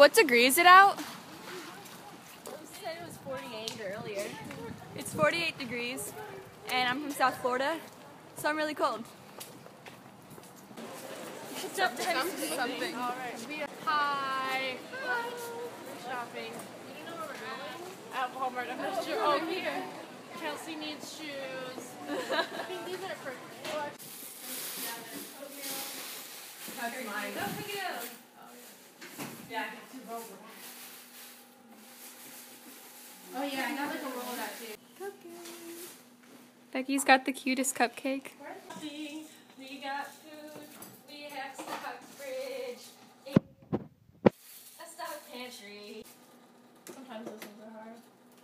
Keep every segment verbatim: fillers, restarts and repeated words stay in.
What degree is it out? You said it was forty-eight earlier. It's forty-eight degrees, and I'm from South Florida, so I'm really cold. Something. Something. All right. Hi. We're shopping. You know where we're going? At Walmart. I'm not sure. Oh, here. Kelsey needs shoes. I think these are for. That's mine. Don't pick it up. Yeah, I got two bowls. Oh yeah, I got like a roll of that too. Cupcake. Becky's got the cutest cupcake. We got food. We have stock fridge. A stock pantry. Sometimes those things are hard.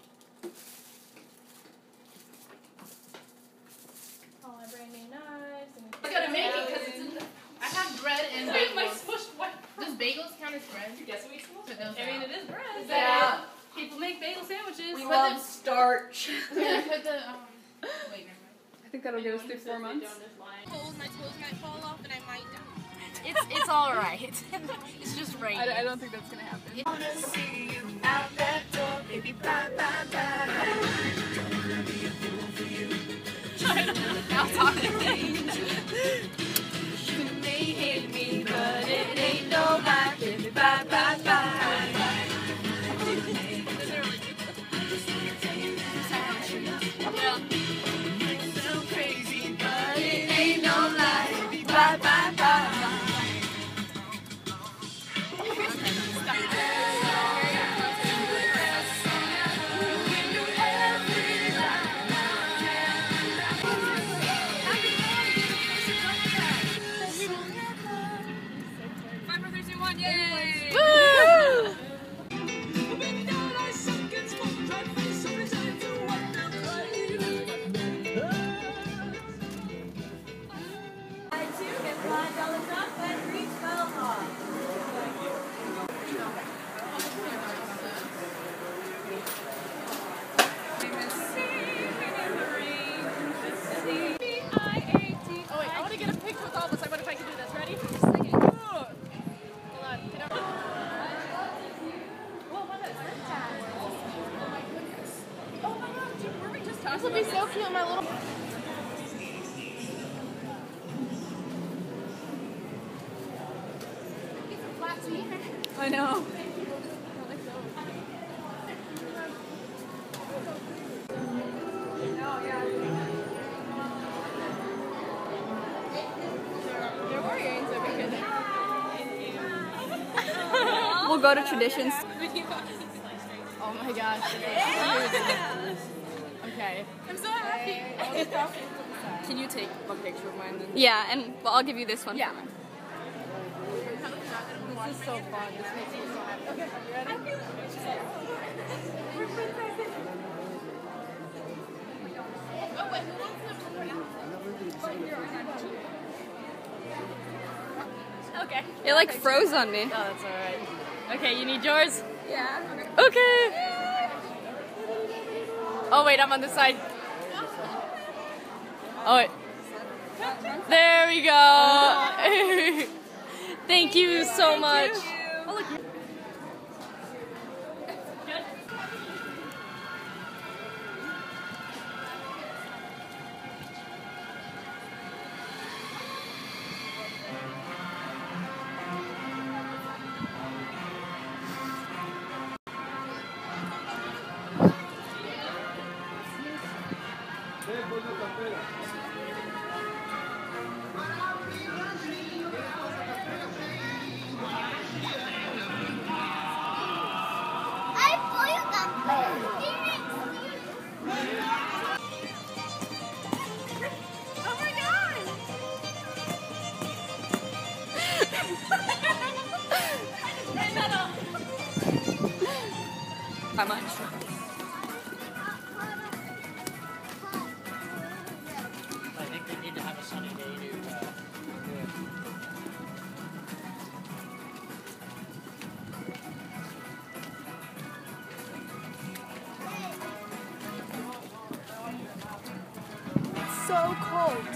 All our brand new knives. I gotta make it because it's in the. I have bread and bagels. Does bagels count as bread? Yes, we I mean, it is bread. Yeah. People make bagel sandwiches. We Put love the, starch. put the, um, wait, never mind. I think that'll get us through four months. Cold, my toes might fall off and I might die. It's, it's alright. It's just rain. I, I don't think that's gonna happen. I wanna see you out that door, baby, bye, bye, bye. Now talking. You may hate me, but it ain't no lie, baby, bye, bye, bye. So crazy, but it ain't no lie, baby, bye, bye, bye. This will be so cute, my little. I know. We'll go to Traditions. Oh my gosh. Okay. I'm so happy. Can you take a picture of mine then? Yeah, and well, I'll give you this one. Yeah. For mine. This is so fun. This makes me so happy. Okay, you ready? Oh, wait, who wants to Okay. It like froze on me. Oh, that's alright. Okay, you need yours? Yeah. Okay. Oh wait, I'm on the side. Oh wait. There we go. Thank you so much. Oh, look. How much? I think we need to have a sunny day to uh, It's so cold.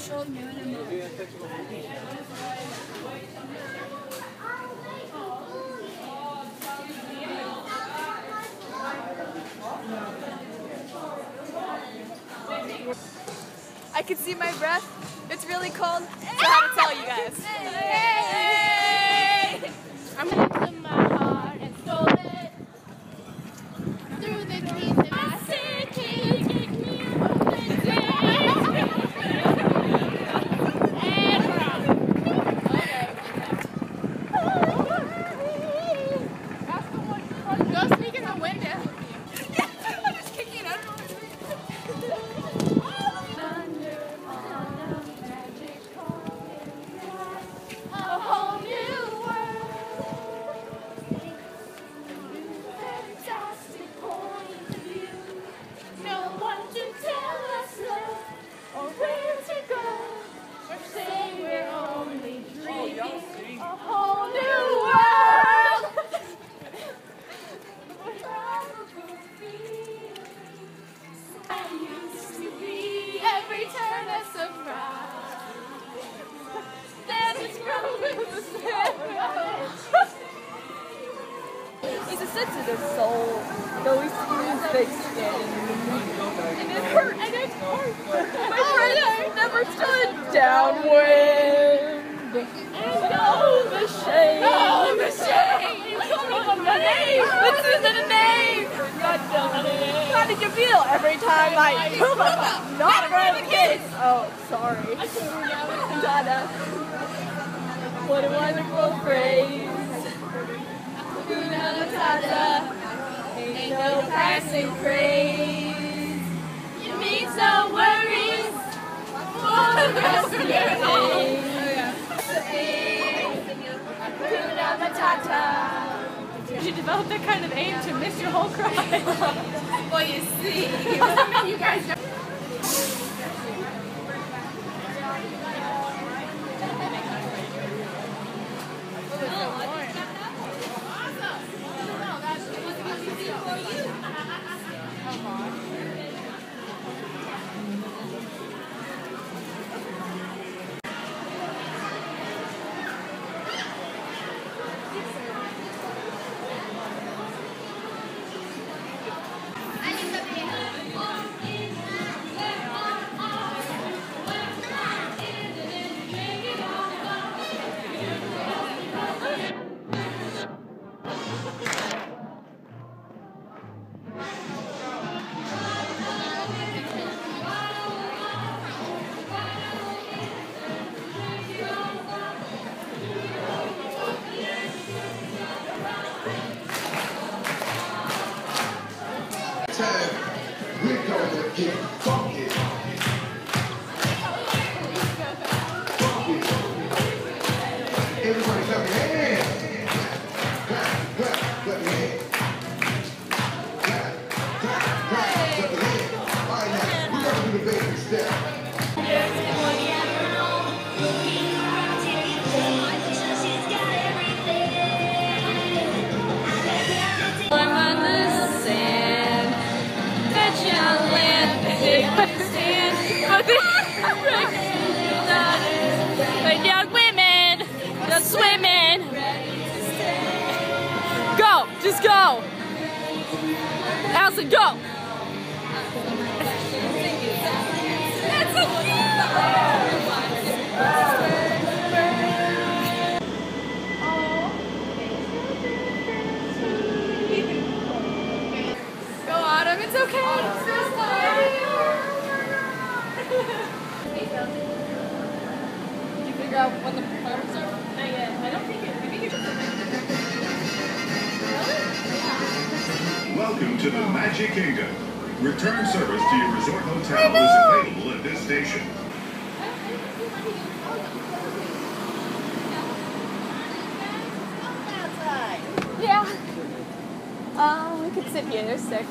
I can see my breath. It's really cold. So I have to tell you guys. Hey! I'm gonna put my heart and stole it through the keys and I said, can you get me open and rock. Okay. That's the one. Go sneak in the window. I'm just kicking it. I don't know what to do. A whole new world. Fantastic point of view. No one to tell us no or where to go. Or say we're only dreaming. A whole new world. I used to be every turn a surprise. Then it's growing the same. He's a sensitive soul, though he screams thick skin. And it hurt, and it hurt. My friend never stood downwind. And oh, the shame. Oh, the shame! The name! This isn't a name! God damn it. How did you feel every time I poop up? Not around the kids! Oh, sorry. Dada. What a wonderful phrase. Hakuna Matata. Ain't no passing craze. It means no worries for the rest of your days. Hakuna Matata. You develop that kind of aim to miss your whole cry. Well, you see. Doesn't mean you guys don't. We're gonna get funky. Funky. Everybody clap your hands. Clap, clap, clap your hands. Clap, clap, clap, clap your hands. All right, now, we're gonna do the basic step. I'm on the sand that shall land. They understand, but they but young women just swimming. Go, just go. Allison, go. That's so Go, Autumn, it's okay. I'm so sorry. Did you figure out when the fireworks are? Not yet. I don't think it. I think it's Welcome to the Magic Kingdom. Return service to your resort hotel is available at this station. Yeah. Um, we could sit here. There's six.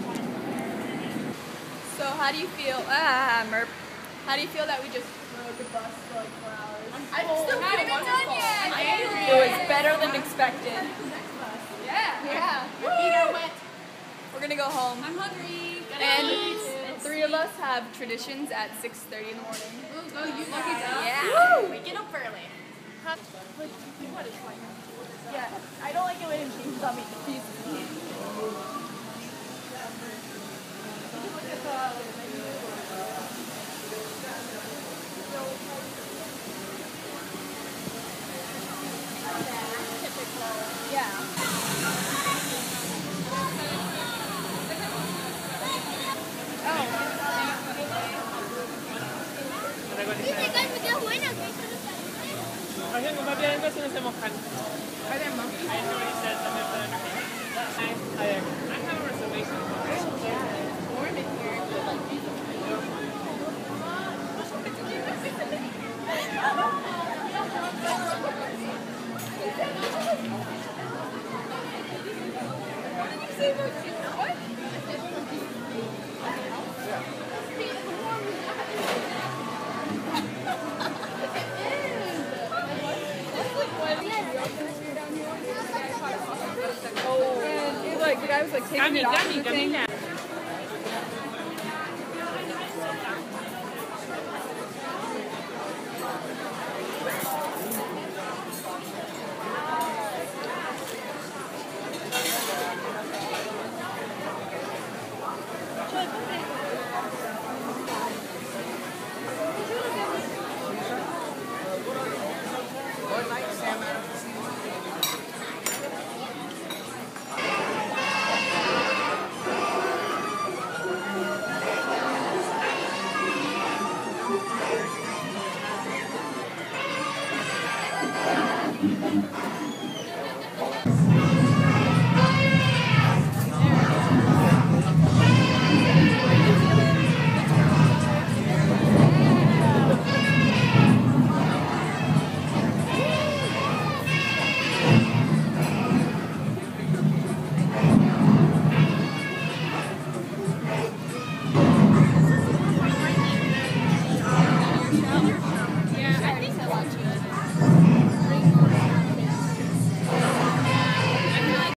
So, how do you feel? Ah, Merp. How do you feel that we just rode the bus for like four hours? I'm still not even done yet. It was better than expected. Yeah. Yeah. My feet are wet. We're gonna go home. I'm hungry. And three of us have traditions at six thirty in the morning. Ooh, go you guys. Yeah. We get up early. What is like? Yeah. I don't like it when it changes on me. Pieces. Kasi kung babiyahin ko sila sa Mokhan. Pwede mo? I know he said something for entertainment. I, I, I have a reservation. Warm in here. And it, like, the guy was like taking Gummy, it off gummy, the gummy thing. now.